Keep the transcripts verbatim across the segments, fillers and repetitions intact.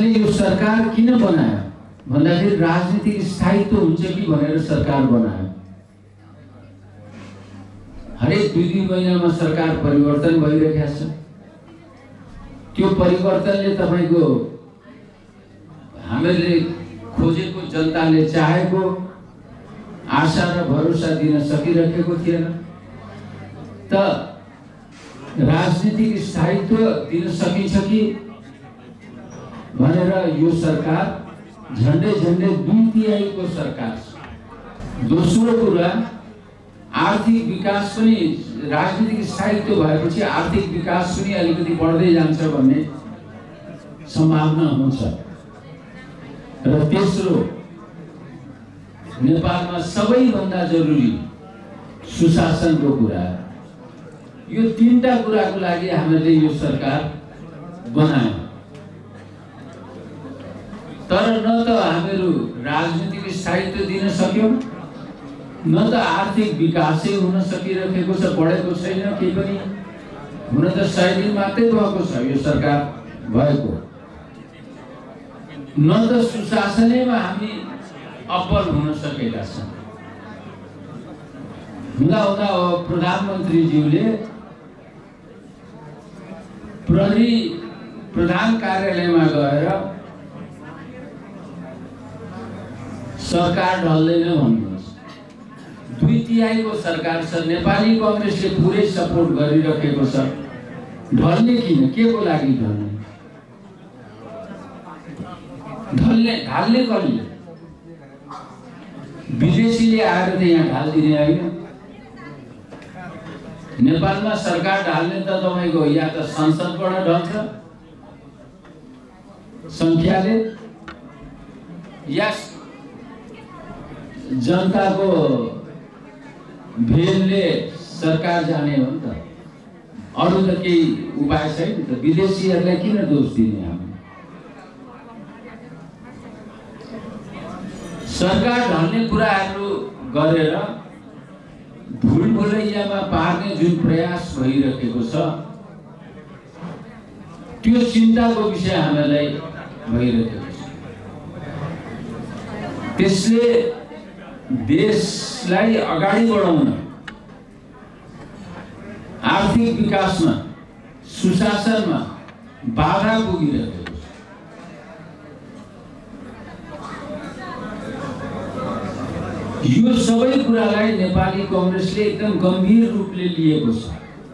हामीले यो सरकार किन बनायो भन्दाखेरि राजनीतिक स्थायित्व हुन्छ कि भनेर सरकार बनायो। हरेक दुई दुई महिनामा सरकार परिवर्तन भइरहेको छ। त्यो परिवर्तनले तपाईको हामीले खोजेको जनताले चाहेको आशा र भरोसा दिन सकिरहेको थिएन। त राजनीतिक स्थायित्व दिन सकिन्छ कि भनेर यो सरकार झन्डै झन्डै दुई तिहाईको सरकार छ। दोस्रो कुरा आर्थिक विकास पनि राजनीतिक स्थायित्व भएपछि आर्थिक विकास पनि अलिकति बढ्दै जान्छ भन्ने सम्भावना हुन्छ। र तेस्रो नेपालमा सबैभन्दा जरुरी सुशासनको कुरा। यो तीनटा कुराको लागि हामीले यो सरकार बनायौं। तर न त हामीहरू राजनीतिक स्थायित्व दिन सक्यौं न त आर्थिक विकासै हुन सकिरहेको छ, बढेको छैन केही पनि। हुन त सय दिन मात्रै भएको छ यो सरकार भएको। न त सुशासनैमा हामी अब्बल हुन सकेका छौं। हुँदा हुँदा प्रधानमन्त्रीज्यूले प्रहरी प्रधान कार्यालयमा गएर सरकार ढल्दैन भन्नुहुन्छ। दुई तिहाईको सरकार छ, नेपाली कांग्रेसले पुरै सपोर्ट गरिरहेको छ। ढल्ने किन? के को लागि ढल्ने? ढल्ने ढाल्ने कसले? विदेशीले आएर त यहाँ ढाल्दिने होइन। नेपालमा सरकार ढाल्ने त तपाईको या त संसदबाट ढल्छ संख्याले, या जनताको भेलले सरकार जाने हो नि त। अरू त केही उपाय छैन त। विदेशीहरूलाई किन दोष दिने हामी? सरकार ढल्ने कुराहरू गरेर भुलभुलैयामा पार्ने जुन प्रयास भइरहेको छ त्यो चिन्ताको विषय हामीलाई भइरहेको छ। त्यसले देशलाई अगाडि बढाउन, आर्थिक विकासमा, सुशासनमा बाधा पुगिरहेको छ। यो सबै कुरालाई नेपाली कांग्रेसले एकदम गम्भीर रूपले लिएको छ।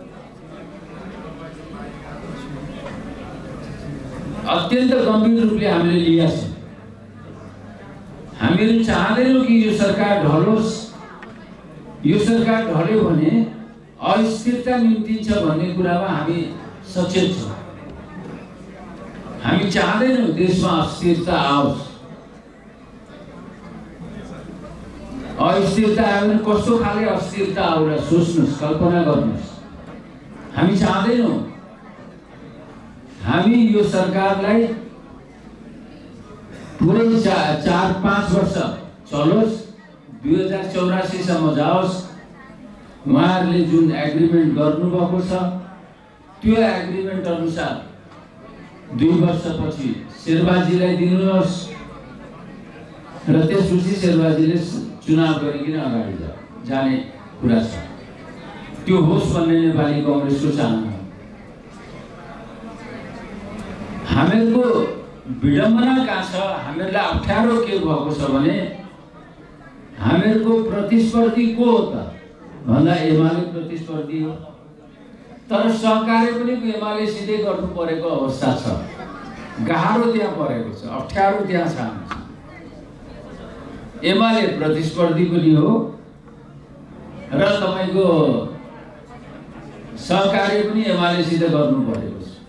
अत्यन्त गम्भीर रूपले हामीले लिएका छौं। हामीहरू चाहदैनौं कि यो सरकार ढलोस्। यो सरकार ढल्यो भने अस्थिरता निम्तिन्छ भन्ने कुरामा हामी सचेत छौं। हामी चाहदैनौं देशमा अस्थिरता आओस्। अस्थिरता आयो भने कस्तो खाले अस्थिरता आउला सोच्नुस्, कल्पना गर्नुस्। हामी चाहदैनौं। हामी यो सरकारलाई पुरै चार, चार पाँच वर्ष चलोस्, दुई हजार चौरासी सम्म जाओस्। उहाँहरूले जुन एग्रिमेन्ट गर्नुभएको छ त्यो एग्रिमेन्ट अनुसार दुई वर्षपछि शेरबाजीलाई दिनुहोस् र त्यसपछि शेरबाजीले चुनाव गरिकन अगाडि जाने कुरा छ। त्यो होस् भन्ने नेपाली कांग्रेसको चाहना हो। हामीहरूको विडम्बना कहाँ छ? हामीहरूलाई अप्ठ्यारो के भएको छ भने हामीहरूको प्रतिस्पर्धी को हो त भन्दा एमाले प्रतिस्पर्धी हो। तर सहकार्य पनि एमाले सिधै गर्नु परेको अवस्था छ। गाह्रो त्यहाँ परेको छ, अप्ठ्यारो त्यहाँ छ। एमाले प्रतिस्पर्धी पनि हो र तपाईको सहकार्य पनि एमालेसित गर्नु परेको छ।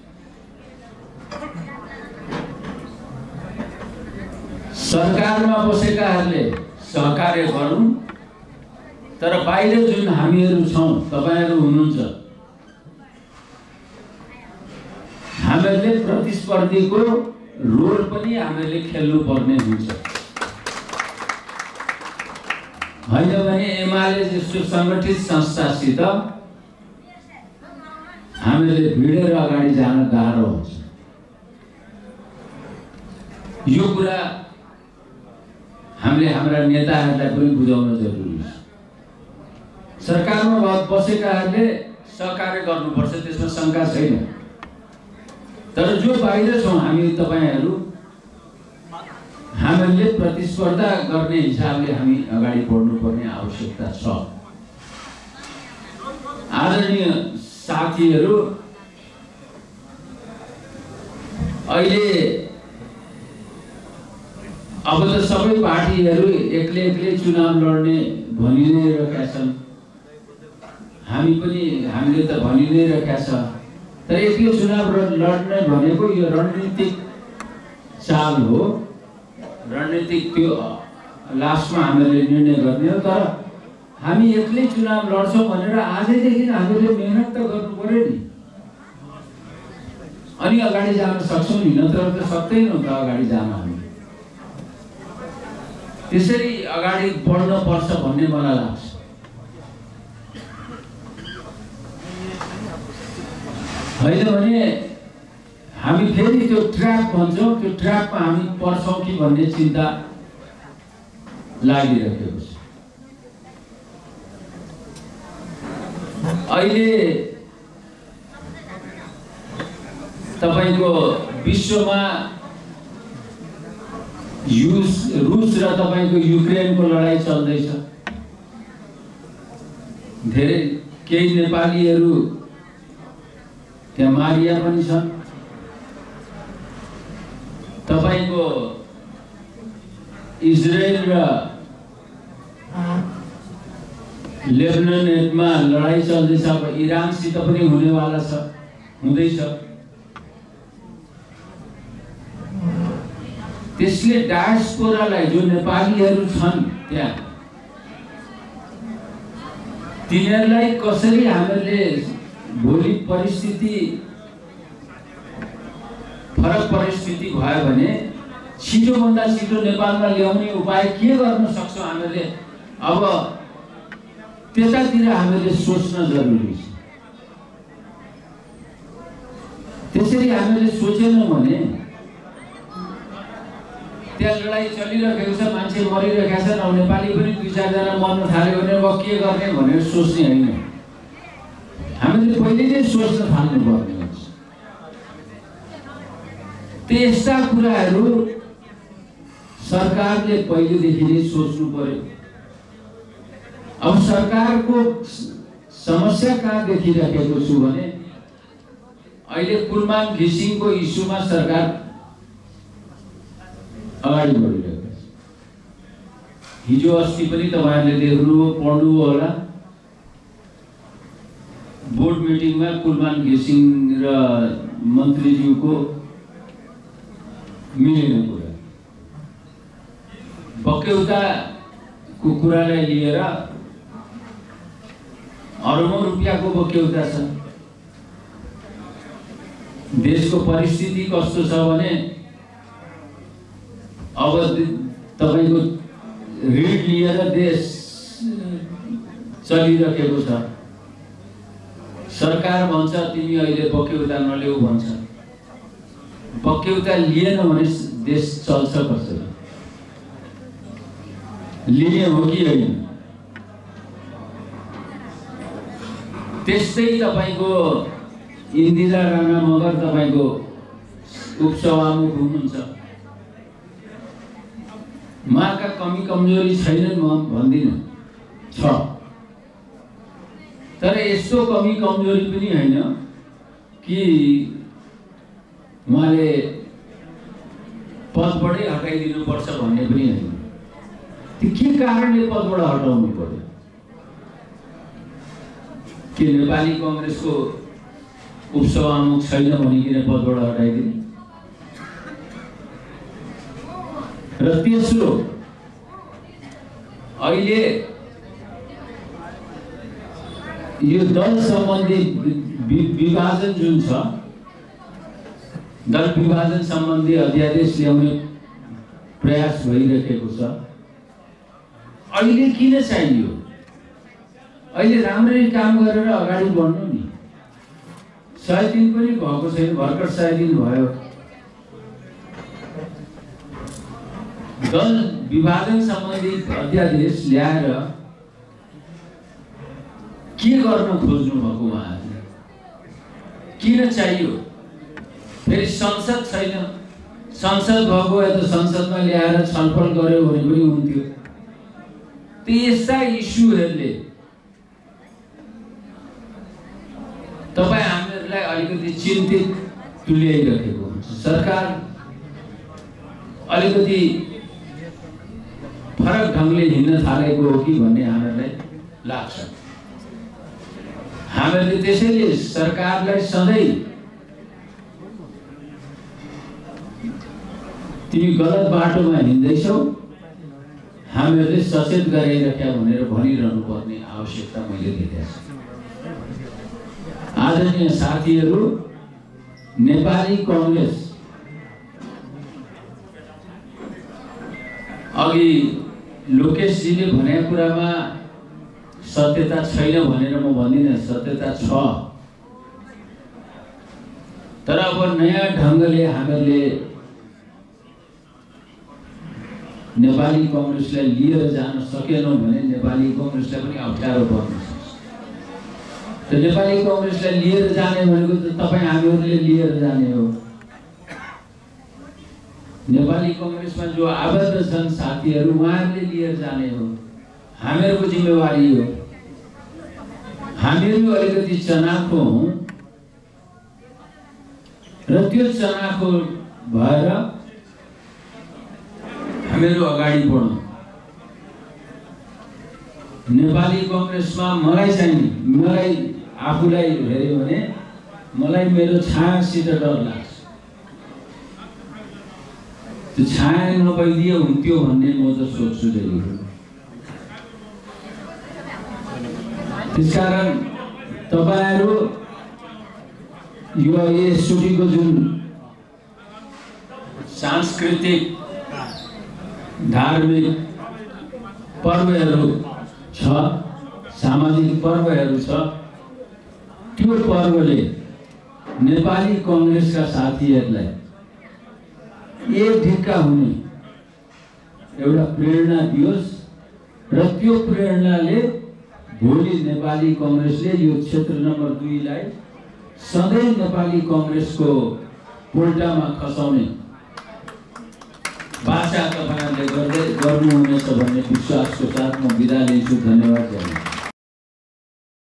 सरकारमा बसेकाहरूले सहकार्य गरौँ, तर बाहिर जुन हामीहरू छौं, तपाईहरु हुनुहुन्छ, हामीहरूले प्रतिस्पर्धीको रोल पनि हामीहरूले खेल्नु पर्ने हुन्छ। होइन भने एमाले जस्तो संगठित संस्थासित हामीले भिडेर अगाडि जान गाह्रो हुन्छ। यो कुरा हामीले हाम्रा नेताहरूलाई पनि बुझाउन जरुरी छ। सरकारमा बसेकाहरूले सहकार्य गर्नुपर्छ, त्यसमा शंका छैन। तर जो बाहिर छौँ हामी तपाईहरू, हामीले प्रतिस्पर्धा गर्ने हिसाबले हामी अगाडि बढ्नुपर्ने आवश्यकता छ। आदरणीय साथीहरू, अहिले अब त सबै पार्टीहरू एक्लै एक्लै चुनाव लड्ने भनि नै रहेका छन्। हामी पनि हामीले त भनि नै रहेका छ। तर एक्लै चुनाव लड्ने भनेको यो रणनीतिक चाल हो, रणनीतिक त्यो लास्टमा हामीले निर्णय गर्ने हो। तर हामी एक्लै चुनाव लड्छौँ भनेर आजैदेखि हामीले मेहनत त गर्नु पर्यो नि, अनि अगाडि जान सक्छौँ नि, नत्र त सक्दैनौँ त अगाडि जान। हामी त्यसरी अगाडि बढ्न पर्छ भन्ने मलाई लाग्छ। होइन भने हामी फेरि त्यो ट्र्याप भन्छौँ, त्यो ट्र्यापमा हामी पर्छौँ कि भन्ने चिन्ता लागिरहेको छ। अहिले तपाईको विश्वमा युस रुस र तपाईको युक्रेनको लडाई चल्दैछ। धेरै केही नेपालीहरू त्यहाँ मारिया पनि छन्। तपाईको इजरायल र लेबनानमा लडाई चल्दैछ। अब इरानसित पनि हुनेवाला छ, हुँदैछ। त्यसले डायस्पोरालाई, जो नेपालीहरू छन् त्यहाँ, तिनीहरूलाई कसरी हामीले भोलि परिस्थिति फरक परिस्थिति भयो भने छिटोभन्दा छिटो नेपालमा ल्याउने उपाय के गर्न सक्छौँ हामीले, अब त्यतातिर हामीले सोच्न जरुरी छ। त्यसरी हामीले सोचेनौँ भने त्यहाँ लडाई चलिरहेको छ, मान्छे मरिरहेका छन्। अब नेपाली पनि दुई चारजना मर्न थाल्यो भने अब के गर्ने भनेर सोच्ने होइन, हामीले पहिले नै सोच्न थाल्नुपर्ने हुन्छ। त्यस्ता कुराहरू सरकारले पहिलेदेखि नै सोच्नु पर्यो। अब सरकारको समस्या कहाँ देखिरहेको छु भने अहिले कुलमान घिसिङको इस्युमा सरकार अगाडि बढिरहेको छ। हिजो अस्ति पनि तपाईहरुले देख्नुभयो, पढ्नुभयो होला, बोर्ड मिटिङमा कुलमान घिसिङ र मन्त्रीज्यूको मिलेन कुरा। बक्यौताको कुरालाई लिएर अरबौं रुपियाँको बक्यौता छ। देशको परिस्थिति कस्तो छ भने अब तपाईको ऋण लिएर देश चलिरहेको छ। सरकार भन्छ तिमी अहिले बक्यौता नल्याऊ भन्छ। बक्यौता लिएन भने देश चल्छ कसरी? लिने हो कि होइन? त्यस्तै तपाईको इन्दिरा राणा मगर तपाईको उपसभामुख हुनुहुन्छ। उहाँका कमी कमजोरी छैनन् म भन्दिनँ, छ। तर यस्तो कमी कमजोरी पनि होइन कि उहाँले पदबाटै हटाइदिनु पर्छ भन्ने पनि होइन। त्यो के कारणले पदबाट हटाउनु पर्यो? के नेपाली कांग्रेसको उपसभामुख छैन भनिकिन पदबाट हटाइदिने? र तेस्रो, अहिले यो दल सम्बन्धी विभाजन जुन छ, दल विभाजन सम्बन्धी अध्यादेश ल्याउने प्रयास भइरहेको छ। अहिले किन चाहियो? अहिले राम्ररी काम गरेर अगाडि बढ्नु नि। सय दिन पनि भएको छैन, भर्खर सय दिन भयो। दल विभाजन सम्बन्धी अध्यादेश ल्याएर के गर्न खोज्नु भएको उहाँहरूले? किन चाहियो? फेरि संसद छैन। संसद भएको भए त संसदमा ल्याएर छलफल गर्यो भने पनि हुन्थ्यो। त्यो यस्ता इस्युहरूले तपाईँ हामीहरूलाई अलिकति चिन्तित तुल्याइरहेको हुन्छ। सरकार अलिकति फरक ढङ्गले हिँड्न थालेको हो कि भन्ने हामीहरूलाई लाग्छ। हामीहरूले त्यसैले सरकारलाई सधैँ तिमी गलत बाटोमा हिँड्दैछौ, हामीहरूले सचेत गराइराख्या भनेर भनिरहनु पर्ने आवश्यकता मैले देखेको छु। आदरणीय साथीहरू, नेपाली कांग्रेस अघि लोकेशजीले भनेको कुरामा सत्यता छैन भनेर म भन्दिनँ, सत्यता छ। तर अब नयाँ ढङ्गले हामीहरूले नेपाली कांग्रेसलाई लिएर जान सकेनौँ भने नेपाली कांग्रेसलाई पनि अप्ठ्यारो पर्न सक्छ। त नेपाली कांग्रेसलाई लिएर जाने भनेको त तपाईँ हामीहरूले लिएर जाने हो। नेपाली कांग्रेसमा जो आबद्ध छन् साथीहरू, उहाँहरूले लिएर जाने हो। हामीहरूको जिम्मेवारी हो। हामीहरू अलिकति चनाखो हौँ र त्यो चनाखो भएर हामीहरू अगाडि बढौँ। नेपाली कांग्रेसमा मलाई चाहिँ मलाई आफूलाई हेऱ्यो भने मलाई मेरो छायासित डर लाग्छ। त्यो छाया नपाइदिए हुन्थ्यो भन्ने म त सोच्छु जहिले। त्यसकारण तपाईहरु यो यसोटीको जुन सांस्कृतिक धार्मिक पर्वहरू छ, सामाजिक पर्वहरू छ, त्यो पर्वले नेपाली कांग्रेसका साथीहरूलाई एक ढिक्का हुने एउटा प्रेरणा दियोस् र त्यो प्रेरणाले भोलि नेपाली कांग्रेसले यो क्षेत्र नम्बर दुई लाई सधैँ नेपाली कांग्रेसको पोल्टामा खसाउने बाचा तपाईहरुले गर्दै गर्नुहुनेछ भन्ने विश्वासको साथ म बिदा लिन्छु। धन्यवाद।